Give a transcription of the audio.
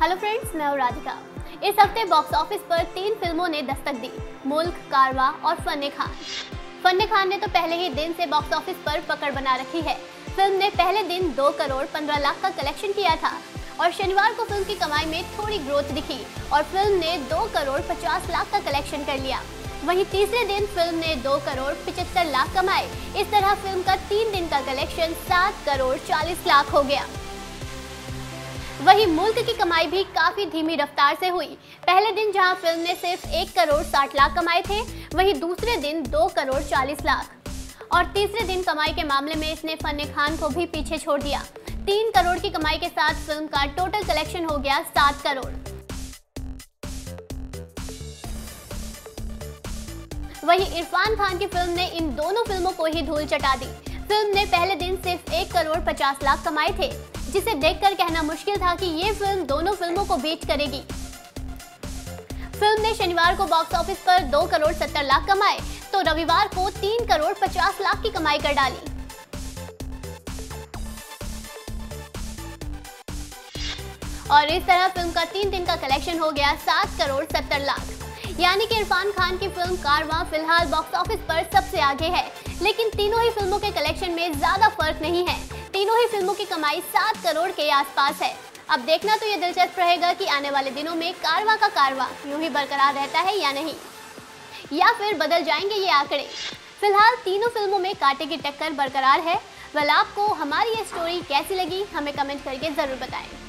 Hello friends, मैं हूँ राधिका। इस हफ्ते बॉक्स ऑफिस पर 3 फिल्मों ने दस्तक दी, मुल्क, कारवां और फन्नी खान। फन्नी खान ने तो पहले ही दिन से बॉक्स ऑफिस पर पकड़ बना रखी है। फिल्म ने पहले दिन 2 करोड़ 15 लाख का कलेक्शन किया था और शनिवार को फिल्म की कमाई में थोड़ी ग्रोथ दिखी और फिल्म ने 2 करोड़ 50 लाख का कलेक्शन कर लिया। वहीं तीसरे दिन फिल्म ने 2 करोड़ 75 लाख कमाए। इस तरह फिल्म का 3 दिन का कलेक्शन 7 करोड़ 40 लाख हो गया। वहीं मुल्क की कमाई भी काफी धीमी रफ्तार से हुई। पहले दिन जहां फिल्म ने सिर्फ 1 करोड़ 60 लाख कमाए थे, वहीं दूसरे दिन 2 करोड़ 40 लाख और तीसरे दिन कमाई के मामले में इसने फन्नी खान को भी पीछे छोड़ दिया। 3 करोड़ की कमाई के साथ फिल्म का टोटल कलेक्शन हो गया 7 करोड़। वहीं इरफान खान की फिल्म ने इन दोनों फिल्मों को ही धूल चटा दी। फिल्म ने पहले दिन सिर्फ 1 करोड़ 50 लाख कमाए थे, जिसे देखकर कहना मुश्किल था कि ये फिल्म दोनों फिल्मों को बीट करेगी। फिल्म ने शनिवार को बॉक्स ऑफिस पर 2 करोड़ 70 लाख कमाए तो रविवार को 3 करोड़ 50 लाख की कमाई कर डाली। और इस तरह फिल्म का 3 दिन का कलेक्शन हो गया 7 करोड़ 70 लाख। यानी कि इरफान खान की फिल्म कारवां फिलहाल बॉक्स ऑफिस पर सबसे आगे है, लेकिन तीनों ही फिल्मों के कलेक्शन में ज्यादा फर्क नहीं है। तीनों ही फिल्मों की कमाई 7 करोड़ के आसपास है। अब देखना तो ये दिलचस्प रहेगा कि आने वाले दिनों में कारवां का कारवां यूं ही बरकरार रहता है या नहीं, या फिर बदल जाएंगे ये आंकड़े। फिलहाल तीनों फिल्मों में कांटे की टक्कर बरकरार है। वेल, आपको हमारी ये स्टोरी कैसी लगी हमें कमेंट करके जरूर बताएं।